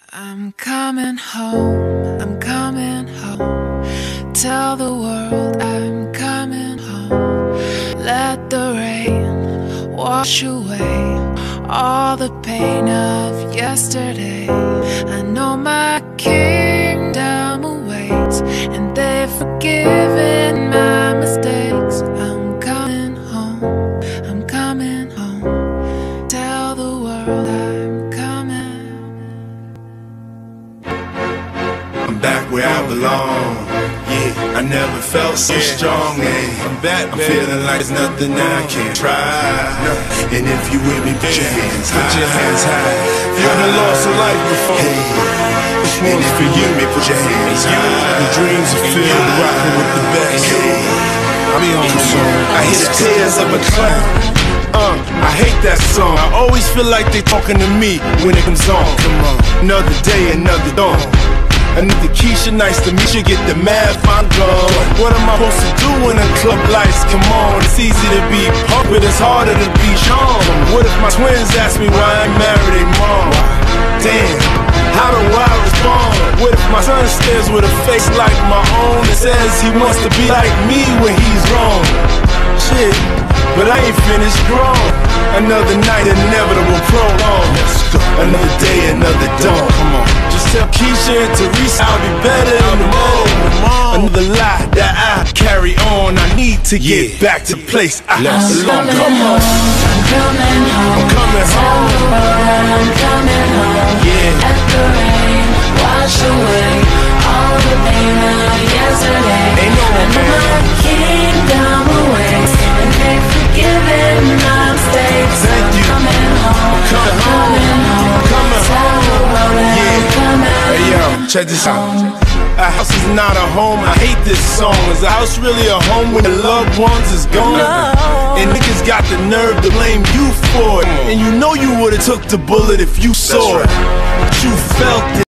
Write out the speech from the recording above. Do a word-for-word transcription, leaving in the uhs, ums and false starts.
I'm coming home, I'm coming home. Tell the world I'm coming home. Let the rain wash away all the pain of yesterday. I know my kingdom awaits, and they've forgiven my mistakes. I'm coming home, I'm coming home. Tell the world I'm coming. I'm back where I belong. Yeah, I never felt so yeah. strong. Yeah. I'm back, I'm feeling like there's nothing I can't try. No. And if you with me, put your hands high. Put your hands high. You ever lost a life before? Hey. This one's for you. Me, put your hands high. The dreams are filled, rocking with the best. Hey. I be on the song. I hear the tears of a clown. Uh, I hate that song. I always feel like they talking to me when it comes on. Come on, another day, another dawn. Another Keisha, nice to meet you. Get the math, I'm gone. What am I supposed to do when the club lights come on? It's easy to be punk, but it's harder to be Sean. What if my twins ask me why I married their mom? Damn, how do I respond? What if my son stares with a face like my own and says he wants to be like me when he's wrong? Shit, but I ain't finished grown. Another night, inevitable prolong. Another day, another dawn. Come on. Just tell Keisha and Teresa I'll be better in the morning. Another lie that I carry on. I need to get yeah. back to the place I belong. Come on. I'm coming home. I'm coming home. I'm coming home. Yeah. Let the rain wash away all the pain of yesterday. Ain't no I know my kingdom awaits, and they've forgiven my mistakes. Thank you. I'm coming home. I'm coming home. I'm coming home. Yeah. Hey yo, check this out. A house is not a home. I hate this song. Is a house really a home when the loved ones is gone? No. And niggas got the nerve to blame you for it. And you know you would've took the bullet if you saw it. You felt it.